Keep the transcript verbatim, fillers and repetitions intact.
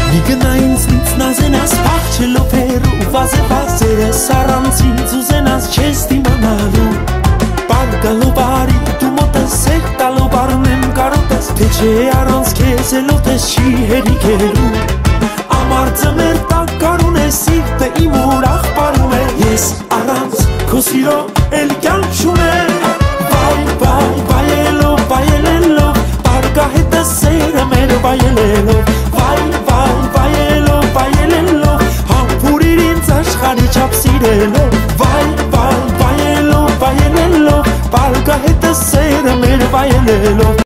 Միգնայինց ինձնազենաս պաղչելով հերու վազե-վազերես առանցինց ուզենաս չես դիմանալու Պարգալով բարի դու մոտես եկ տալով արնեմ կարոտես Թե չէ առանց կեզ էլով ես չի հերիքերու Ամարձը մեր տակ կարուն է սիրտը իմ ուրախ պարում է Ես առանց քո սիրո էլ կյանք չունեմ Վայ, վայ, վայելով, վայելելով Պարգա հետը սերը մեր վայելելով Վայ, վայ, վայելով, վայելելով Համբուրիր ինձ աշխարի չապ սիրելով Վայ, վայ, վայելով, վայելելով Պարգա հետը սերը մեր վայելելով